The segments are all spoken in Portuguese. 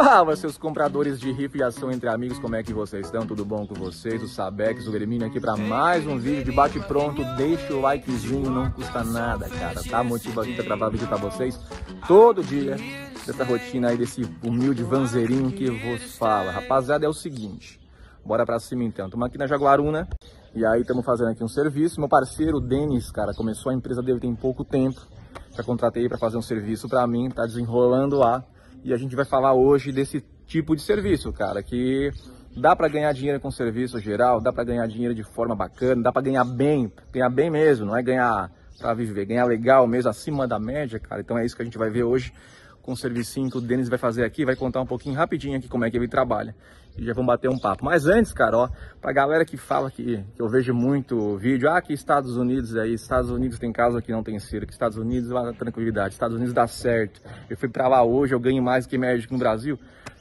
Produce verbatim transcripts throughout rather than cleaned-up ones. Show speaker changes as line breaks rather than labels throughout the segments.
Salve, seus compradores de rifa e ação entre amigos, como é que vocês estão? Tudo bom com vocês? O Sabex, o Vermínio aqui para mais um vídeo de bate-pronto. Deixa o likezinho, não custa nada, cara, tá? Motiva a gente a gravar vídeo para vocês todo dia, dessa rotina aí, desse humilde vanzeirinho que vos fala. Rapaziada, é o seguinte, bora pra cima então. Estamos aqui na Jaguaruna e aí estamos fazendo aqui um serviço. Meu parceiro, o Denis, cara, começou a empresa dele tem pouco tempo. Já contratei para fazer um serviço para mim, tá desenrolando lá. E a gente vai falar hoje desse tipo de serviço, cara, que dá para ganhar dinheiro com serviço geral, dá para ganhar dinheiro de forma bacana, dá para ganhar bem, ganhar bem mesmo, não é ganhar para viver, ganhar legal mesmo, acima da média, cara. Então é isso que a gente vai ver hoje com o servicinho que o Denis vai fazer aqui, vai contar um pouquinho rapidinho aqui como é que ele trabalha. E já vamos bater um papo. Mas antes, cara, ó, pra galera que fala que, que eu vejo muito vídeo, ah, que Estados Unidos aí, Estados Unidos tem casa que não tem cerca, que Estados Unidos lá dá tranquilidade, Estados Unidos dá certo. Eu fui pra lá hoje, eu ganho mais que médico no Brasil.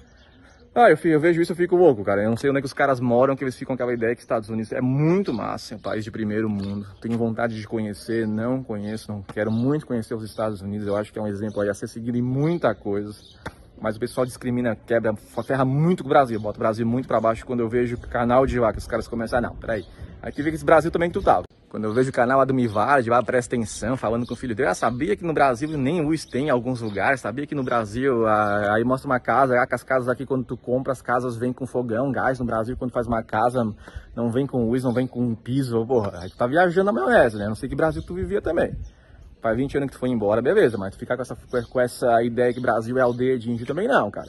Ah, eu, eu vejo isso, eu fico louco, cara. Eu não sei onde é que os caras moram, que eles ficam com aquela ideia que Estados Unidos é muito massa, é um país de primeiro mundo. Tenho vontade de conhecer, não conheço, não quero muito conhecer os Estados Unidos. Eu acho que é um exemplo aí a ser seguido em muita coisa. Mas o pessoal discrimina, quebra, ferra muito com o Brasil, bota o Brasil muito pra baixo. Quando eu vejo o canal de lá, que os caras começam, ah, não, peraí, aqui vê que esse Brasil também que tu tava. Quando eu vejo o canal lá do Mivar, de lá presta atenção, falando com o filho dele, ah, sabia que no Brasil nem luz tem em alguns lugares, sabia que no Brasil, ah, aí mostra uma casa, ah, que as casas aqui quando tu compra, as casas vêm com fogão, gás, no Brasil quando faz uma casa, não vem com luz, não vem com piso, porra, aí tu tá viajando na maionese, né, não sei que Brasil tu vivia também. Faz vinte anos que tu foi embora, beleza, mas tu ficar com essa, com essa ideia que Brasil é aldeia de índio também não, cara.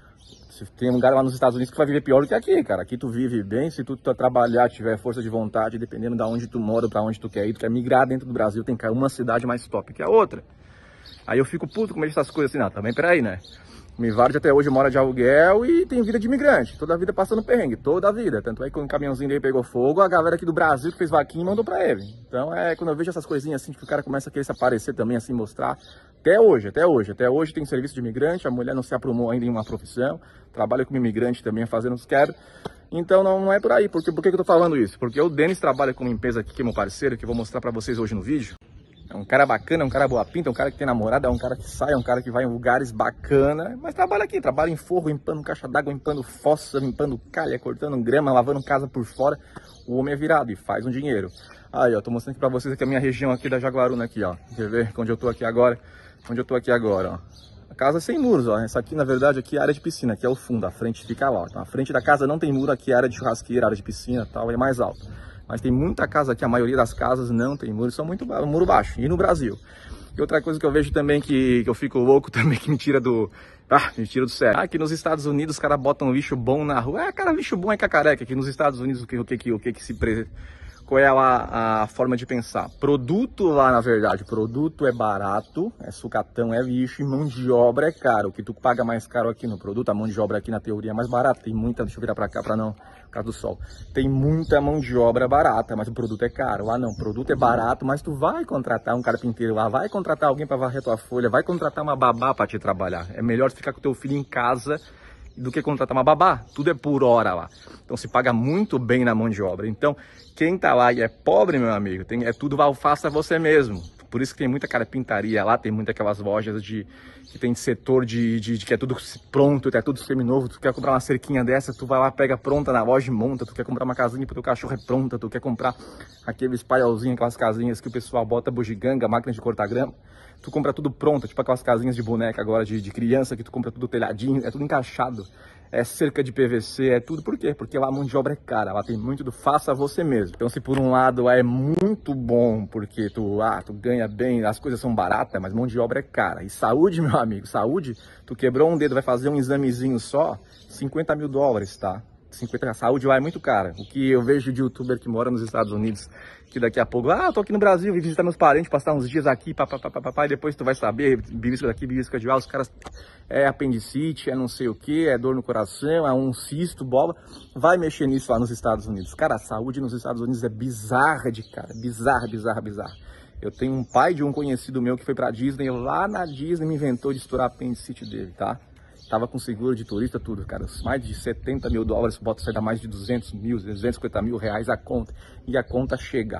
Se tem um lugar lá nos Estados Unidos que vai viver pior do que aqui, cara. Aqui tu vive bem, se tu, tu trabalhar, tiver força de vontade, dependendo de onde tu mora, pra onde tu quer ir, tu quer migrar dentro do Brasil, tem uma cidade mais top que a outra. Aí eu fico puto com essas coisas assim, não, também peraí, né? Mivarde até hoje mora de aluguel e tem vida de imigrante, toda a vida passando perrengue, toda a vida. Tanto é que quando o caminhãozinho dele pegou fogo, a galera aqui do Brasil que fez vaquinha mandou pra ele. Então é quando eu vejo essas coisinhas assim, que o cara começa a querer se aparecer também, assim, mostrar. Até hoje, até hoje, até hoje tem serviço de imigrante, a mulher não se aprumou ainda em uma profissão, trabalha como imigrante também, fazendo os quebra. Então não, não é por aí. Por que, por que eu tô falando isso? Porque o Denis trabalha com uma empresa aqui, que é meu parceiro, que eu vou mostrar pra vocês hoje no vídeo. É um cara bacana, é um cara boa pinta, é um cara que tem namorada, é um cara que sai, é um cara que vai em lugares bacana, mas trabalha aqui, trabalha em forro, limpando caixa d'água, limpando fossa, limpando calha, cortando grama, lavando casa por fora. O homem é virado e faz um dinheiro. Aí, ó, tô mostrando aqui pra vocês aqui a minha região aqui da Jaguaruna aqui, ó. Quer ver onde eu tô aqui agora? Onde eu tô aqui agora, ó. A casa é sem muros, ó. Essa aqui, na verdade, aqui é a área de piscina, aqui é o fundo, a frente fica lá, ó. Então, a frente da casa não tem muro, aqui é a área de churrasqueira, área de piscina e tal, é mais alto. Mas tem muita casa aqui, a maioria das casas não tem muro, são muito muro baixo, e no Brasil. E outra coisa que eu vejo também, que, que eu fico louco também, que me tira do... Ah, me tira do sério. Ah, que nos Estados Unidos os caras botam lixo bom na rua. É, cara, lixo bom é cacareca. Aqui nos Estados Unidos o que, o que, o que, que se... Pre... Qual é a, a forma de pensar? Produto lá, na verdade, produto é barato, é sucatão, é lixo, e mão de obra é caro. O que tu paga mais caro aqui no produto, a mão de obra aqui na teoria é mais barata. Tem muita, deixa eu virar pra cá pra não, por causa do sol. Tem muita mão de obra barata, mas o produto é caro. Lá não, o produto é barato, mas tu vai contratar um carpinteiro lá, vai contratar alguém pra varrer tua folha, vai contratar uma babá pra te trabalhar. É melhor tu ficar com teu filho em casa do que contratar uma babá, tudo é por hora lá. Então se paga muito bem na mão de obra. Então quem tá lá e é pobre, meu amigo, tem, é tudo faça você mesmo. Por isso que tem muita carpintaria lá, tem muitas aquelas lojas de que tem setor de, de, de que é tudo pronto, é tudo seminovo. Tu quer comprar uma cerquinha dessa, tu vai lá, pega pronta na loja e monta. Tu quer comprar uma casinha pro teu cachorro, é pronta. Tu quer comprar aqueles paiolzinhos, aquelas casinhas que o pessoal bota bugiganga, máquina de cortar grama. Tu compra tudo pronto, tipo aquelas casinhas de boneca agora, de, de criança, que tu compra tudo telhadinho, é tudo encaixado. É cerca de P V C, é tudo. Por quê? Porque lá a mão de obra é cara, lá tem muito do faça você mesmo. Então se por um lado lá é muito bom, porque tu, ah, tu ganha bem, as coisas são baratas, mas mão de obra é cara. E saúde, meu amigo, saúde, tu quebrou um dedo, vai fazer um examezinho só, cinquenta mil dólares, tá? cinquenta, a saúde lá é muito cara. O que eu vejo de youtuber que mora nos Estados Unidos, que daqui a pouco, ah, eu tô aqui no Brasil, vim visitar meus parentes, passar uns dias aqui, papapá, e depois tu vai saber, birisca daqui, birisca de lá, os caras, é apendicite, é não sei o que, é dor no coração, é um cisto, bola, vai mexer nisso lá nos Estados Unidos. Cara, a saúde nos Estados Unidos é bizarra de cara, bizarra, bizarra, bizarra. Eu tenho um pai de um conhecido meu que foi pra Disney, lá na Disney me inventou de estourar a apendicite dele, tá? Tava com seguro de turista, tudo, cara. Mais de setenta mil dólares, bota sair da mais de duzentos mil, duzentos e cinquenta mil reais a conta. E a conta chega.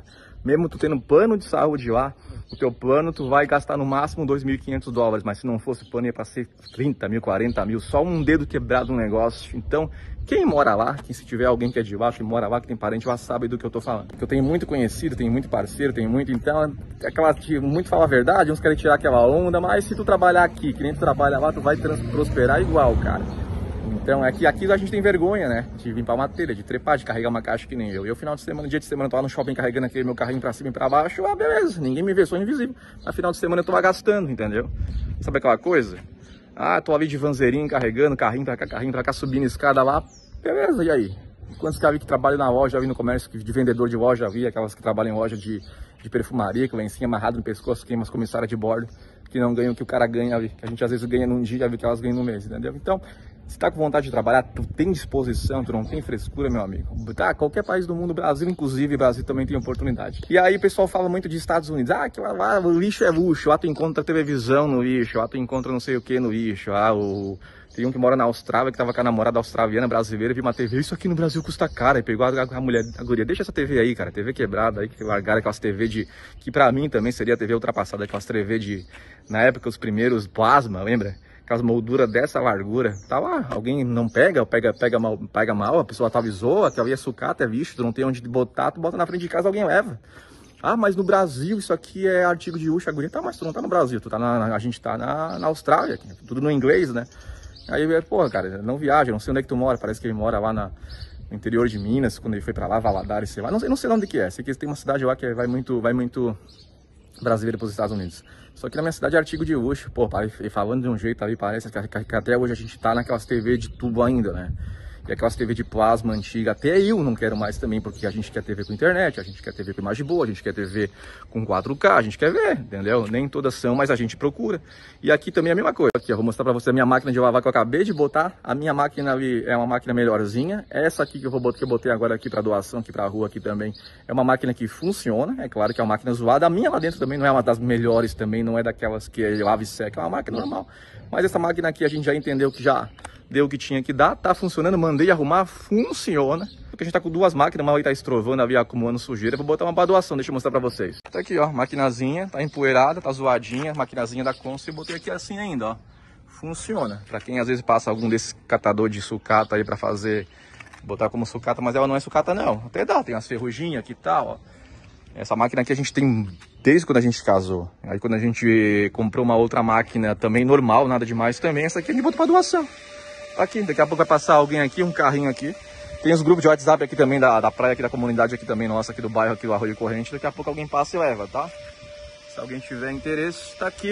Mesmo tu tendo plano de saúde lá, o teu plano tu vai gastar no máximo dois mil e quinhentos dólares, mas se não fosse o plano ia para ser trinta mil, quarenta mil, só um dedo quebrado no negócio. Então, quem mora lá, que se tiver alguém que é de lá, que mora lá, que tem parente lá, sabe do que eu tô falando. Eu tenho muito conhecido, tenho muito parceiro, tenho muito, então, aquela, muito fala a verdade, uns querem tirar aquela onda, mas se tu trabalhar aqui, que nem tu trabalha lá, tu vai prosperar igual, cara. Então, aqui, aqui a gente tem vergonha, né, de vir pra uma telha, de trepar, de carregar uma caixa que nem eu. E o final de semana, dia de semana, eu tô lá no shopping carregando aquele meu carrinho pra cima e pra baixo, ah, beleza, ninguém me vê, sou invisível. Mas final de semana eu tô lá gastando, entendeu? Sabe aquela coisa? Ah, tô ali de vanzeirinho, carregando, carrinho pra cá, carrinho pra cá, subindo escada lá, beleza, e aí? Quantos caras que trabalham na loja, ali no comércio, de vendedor de loja, ali, aquelas que trabalham em loja de, de perfumaria, com lencinho amarrado no pescoço, queima as comissárias de bordo, que não ganham o que o cara ganha ali, que a gente às vezes ganha num dia, ali, que elas ganham no mês, entendeu? Então, se tá com vontade de trabalhar, tu tem disposição, tu não tem frescura, meu amigo. Tá, qualquer país do mundo, Brasil inclusive, Brasil também tem oportunidade. E aí o pessoal fala muito de Estados Unidos, ah, que lá, lá o lixo é luxo, lá tu encontra televisão no lixo, lá tu encontra não sei o que no lixo, ah, o... Tem um que mora na Austrália, que tava com a namorada australiana, brasileira, viu uma T V, isso aqui no Brasil custa caro, aí pegou a, a mulher, a guria, deixa essa T V aí, cara, T V quebrada aí, que largaram aquelas T V de, que pra mim também seria T V ultrapassada, aquelas T V de, na época, os primeiros plasma, lembra? Aquelas molduras dessa largura, tá lá, alguém não pega, pega, pega mal, pega mal, a pessoa atualizou, aquela ia sucata, é bicho, tu não tem onde botar, tu bota na frente de casa, alguém leva. Ah, mas no Brasil isso aqui é artigo de luxo, a guria, tá, mas tu não tá no Brasil, tu tá na, a gente tá na, na Austrália, tudo no inglês, né? Aí, porra, cara, não viaja, não sei onde é que tu mora, parece que ele mora lá na, no interior de Minas, quando ele foi pra lá, Valadares, sei lá, não sei, não sei onde que é, sei que tem uma cidade lá que vai muito, vai muito brasileiro pros Estados Unidos. Só que na minha cidade é artigo de luxo, pô, e falando de um jeito ali, parece que, que, que até hoje a gente tá naquelas T V de tubo ainda, né? E aquelas T V de plasma antiga, até eu não quero mais também, porque a gente quer T V com internet, a gente quer T V com imagem boa, a gente quer T V com quatro K, a gente quer ver, entendeu? Nem todas são, mas a gente procura. E aqui também é a mesma coisa. Aqui, eu vou mostrar pra você a minha máquina de lavar que eu acabei de botar. A minha máquina ali é uma máquina melhorzinha. Essa aqui que eu vou botar, que eu botei agora aqui pra doação, aqui pra rua aqui também, é uma máquina que funciona. É claro que é uma máquina zoada. A minha lá dentro também não é uma das melhores também, não é daquelas que lava e seca, é uma máquina normal. Mas essa máquina aqui a gente já entendeu que já deu o que tinha que dar, tá funcionando, mandei arrumar, funciona. Porque a gente tá com duas máquinas, uma ali tá estrovando, ali acumulando sujeira, vou botar uma pra doação, deixa eu mostrar pra vocês. Tá aqui, ó, maquinazinha, tá empoeirada, tá zoadinha, maquinazinha da Consul, botei aqui assim ainda, ó. Funciona. Pra quem às vezes passa algum desses catador de sucata aí pra fazer, botar como sucata, mas ela não é sucata não. Até dá, tem umas ferruginhas aqui e tal, ó. Essa máquina aqui a gente tem desde quando a gente casou. Aí quando a gente comprou uma outra máquina também normal, nada demais também, essa aqui a gente botou pra doação. Aqui, daqui a pouco vai passar alguém aqui, um carrinho aqui. Tem os grupos de WhatsApp aqui também, da, da praia, aqui da comunidade aqui também, nossa, aqui do bairro, aqui do Arroio Corrente. Daqui a pouco alguém passa e leva, tá? Se alguém tiver interesse, tá aqui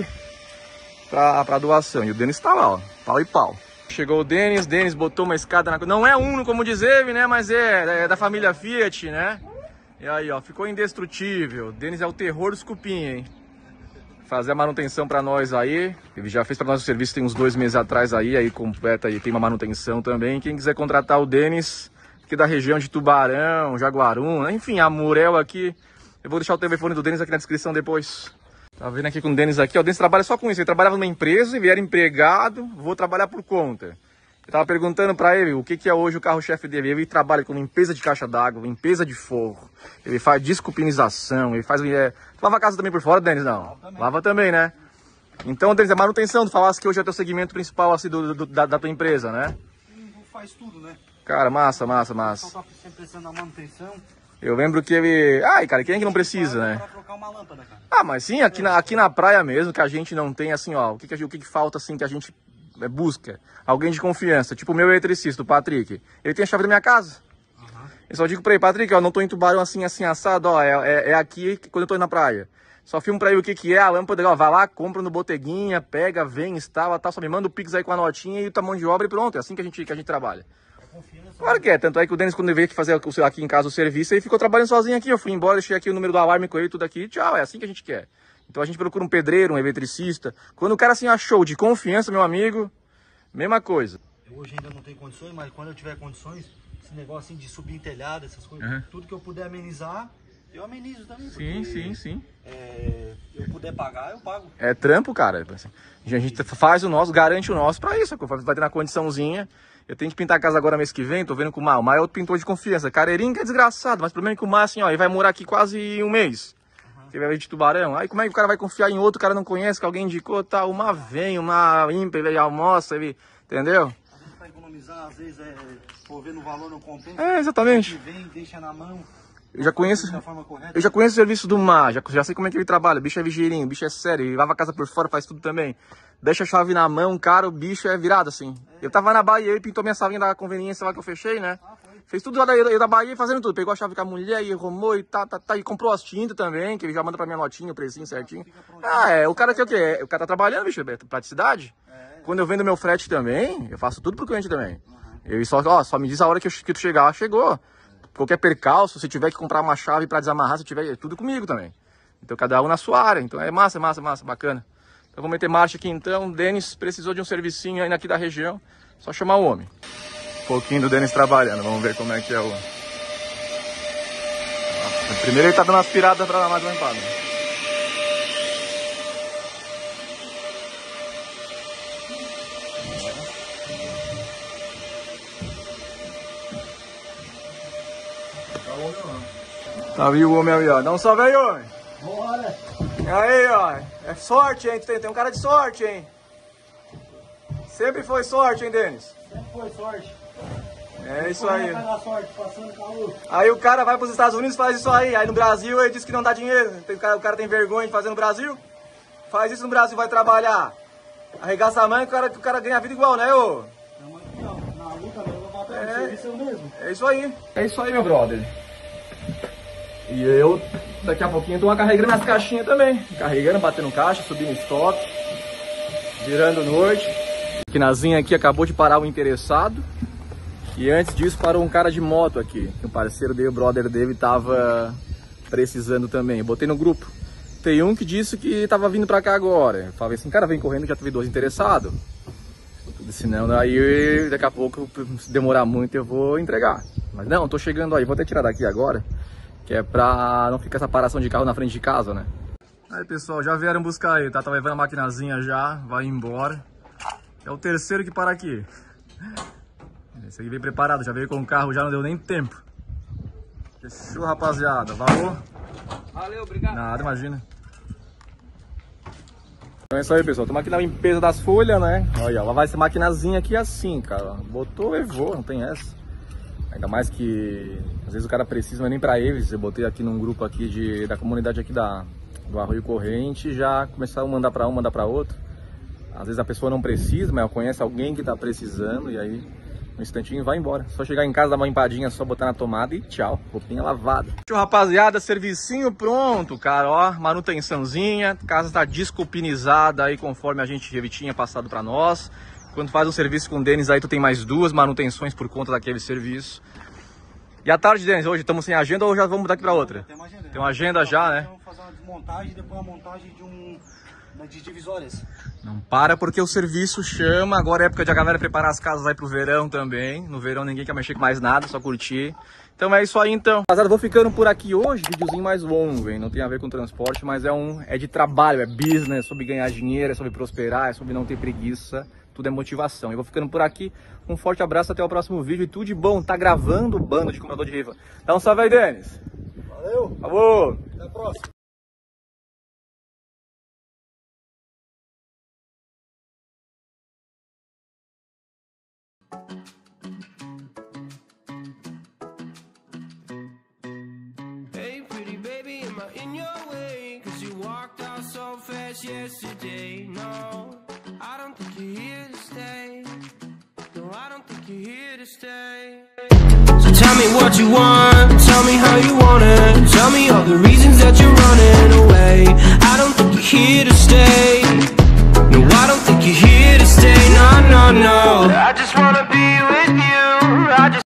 pra, pra doação. E o Denis tá lá, ó, pau e pau. Chegou o Denis, Denis botou uma escada na... Não é Uno, como diz ele, né? Mas é, é da família Fiat, né? E aí, ó, ficou indestrutível. Denis é o terror dos cupim, hein? Fazer a manutenção para nós aí. Ele já fez para nós o serviço tem uns dois meses atrás aí, aí completa e tem uma manutenção também. Quem quiser contratar o Denis, aqui da região de Tubarão, Jaguaruna, enfim, a Murel aqui. Eu vou deixar o telefone do Denis aqui na descrição depois. Tá vendo aqui com o Denis aqui, ó. O Denis trabalha só com isso. Ele trabalhava numa empresa, ele era empregado, vou trabalhar por conta. Eu tava perguntando para ele o que, que é hoje o carro-chefe dele. Ele trabalha com limpeza de caixa d'água, limpeza de forro. Ele faz desculpinização, ele faz... É... Tu lava a casa também por fora, Denis? Não? Lava também, lava também, né? Então, Denis, é manutenção. Tu falasse que hoje é o teu segmento principal assim, do, do, da, da tua empresa, né?
Faz tudo, né?
Cara, massa, massa, massa.
Só tá sempre precisando da manutenção.
Eu lembro que ele... Ai, cara, quem é que não precisa, né?
Pra trocar uma lâmpada, cara.
Ah, mas sim, aqui na, aqui na praia mesmo, que a gente não tem, assim, ó... O que, que, o que, que falta, assim, que a gente... busca alguém de confiança, tipo o meu eletricista, o Patrick. Ele tem a chave da minha casa. Uhum. Eu só digo pra ele, Patrick, ó, não tô em Tubarão assim, assim, assado, ó, é, é, é aqui quando eu tô indo na praia. Só filmo pra ele o que que é a lâmpada, ó, vai lá, compra no Boteguinha, pega, vem, instala, tal, só me manda o Pix aí com a notinha e o tamanho de obra e pronto, é assim que a gente, que a gente trabalha. Claro que é, tanto é que o Denis, quando ele veio aqui fazer aqui em casa o serviço, ele ficou trabalhando sozinho aqui, eu fui embora, deixei aqui o número do alarme com ele, tudo aqui, tchau, é assim que a gente quer. Então a gente procura um pedreiro, um eletricista. Quando o cara assim achou de confiança, meu amigo, mesma coisa.
Eu hoje ainda não tenho condições, mas quando eu tiver condições, esse negócio assim de subir em telhado, essas coisas, uhum. Tudo que eu puder amenizar, eu amenizo também.
Sim, sim, sim.
É, eu puder pagar, eu pago.
É trampo, cara. A gente faz o nosso, garante o nosso pra isso. Vai ter na condiçãozinha. Eu tenho que pintar a casa agora mês que vem, tô vendo com o Mar. O Mar é outro pintor de confiança. Carreirinho que é desgraçado, mas o problema é que o Mar, assim, ó, ele vai morar aqui quase um mês. Uhum. Ele vai vir de Tubarão. Aí como é que o cara vai confiar em outro, o cara não conhece, que alguém indicou, tá? O Mar vem, o Mar ímpar, ele almoça, ele... Entendeu?
Às vezes pra economizar, às vezes é... Por ver no valor não compensa.
É, exatamente.
Vem, deixa na mão.
Eu já conheço, eu já conheço o serviço do Mar, já, já sei como é que ele trabalha. O bicho é vigeirinho, o bicho é sério, ele lava a casa por fora, faz tudo também. Deixa a chave na mão, cara, o bicho é virado assim. É. Eu tava na Bahia, ele pintou minha salinha da conveniência lá que eu fechei, né? Ah, fez tudo lá da, da Bahia fazendo tudo. Pegou a chave com a mulher e arrumou e tá, tá, tá. E comprou as tintas também, que ele já manda pra minha notinha, o precinho certinho. Ah, é, o cara quer o quê? O cara tá trabalhando, bicho, é praticidade. É. Quando eu vendo meu frete também, eu faço tudo pro cliente também. Uhum. Eu só, ó, só me diz a hora que, eu, que tu chegar, chegou. Qualquer percalço, se tiver que comprar uma chave para desamarrar, se tiver, é tudo comigo também. Então cada um na sua área, então é massa, massa, massa, bacana. Então vamos meter marcha aqui então. O Denis precisou de um servicinho aí aqui da região, só chamar o homem. Um pouquinho do Denis trabalhando, vamos ver como é que é o... Primeiro ele tá dando umas piradas para dar mais uma limpada. Tá viu o homem ali, ó. Dá um salve aí, homem.
Bora.
E aí, ó. É sorte, hein? Tem, tem um cara de sorte, hein? Sempre foi sorte, hein, Denis?
Sempre foi sorte.
É isso aí.
Sorte, passando calor.
Aí o cara vai pros Estados Unidos e faz isso aí. Aí no Brasil ele diz que não dá dinheiro. Tem, o, cara, o cara tem vergonha de fazer no Brasil. Faz isso no Brasil, vai trabalhar. Arregaça a mãe, o cara, o cara ganha a vida igual, né, ô?
Não, não. Na luta, eu vou bater no serviço eu mesmo.
É isso aí. É isso aí, meu brother. E eu, daqui a pouquinho, tô carregando as caixinhas também. Carregando, batendo caixa, subindo estoque, virando noite. A quinazinha aqui acabou de parar o interessado. E antes disso parou um cara de moto aqui. Que o parceiro dele, o brother dele, tava precisando também. Eu botei no grupo. Tem um que disse que tava vindo pra cá agora. Eu falei assim, cara, vem correndo, já teve dois interessados. Senão, daí daqui a pouco, se demorar muito, eu vou entregar. Mas não, tô chegando aí, vou até tirar daqui agora. Que é pra não ficar essa paração de carro na frente de casa, né? Aí, pessoal, já vieram buscar aí, tá? Tá levando a maquinazinha já, vai embora. É o terceiro que para aqui. Esse aqui veio preparado, já veio com o carro, já não deu nem tempo. Fechou, rapaziada. Valeu?
Valeu, obrigado.
Nada, imagina. Então é isso aí, pessoal. Estamos aqui na limpeza das folhas, né? Olha, lá vai essa maquinazinha aqui assim, cara. Botou, levou, não tem essa. Ainda mais que às vezes o cara precisa, mas nem pra eles. Eu botei aqui num grupo aqui de, da comunidade aqui da, do Arroio Corrente e já começaram a mandar pra um, mandar pra outro. Às vezes a pessoa não precisa, mas conhece alguém que tá precisando e aí um instantinho vai embora. Só chegar em casa, dar uma limpadinha, só botar na tomada e tchau, roupinha lavada. Tchau, rapaziada, servicinho pronto, cara, ó, manutençãozinha, a casa tá desculpinizada aí conforme a gente tinha passado pra nós. Quando faz um serviço com o Denis aí, tu tem mais duas manutenções por conta daquele serviço. E à tarde, Denis, hoje estamos sem agenda ou já vamos mudar aqui pra outra?
Tem uma agenda.
Tem uma agenda já, né?
Vamos fazer uma desmontagem e depois uma montagem de um... de divisórias.
Não para porque o serviço chama. Agora é época de a galera preparar as casas aí pro verão também. No verão ninguém quer mexer com mais nada, só curtir. Então é isso aí então. Rapaziada, vou ficando por aqui hoje. Videozinho mais longo, hein? Não tem a ver com transporte, mas é um é de trabalho, é business, é sobre ganhar dinheiro, é sobre prosperar, é sobre não ter preguiça. Tudo é motivação. Eu vou ficando por aqui. Um forte abraço, até o próximo vídeo. E tudo de bom. Tá gravando o bando de comprador de rifa. Dá um salve aí, Denis.
Valeu.
Falou.
Até a próxima.
Hey pretty baby, am I in your way? Cause you walked out so fast yesterday. No, I don't think you're here to stay. No, I don't think you're here to stay. So tell me what you want, tell me how you want it. Tell me all the reasons that you're running.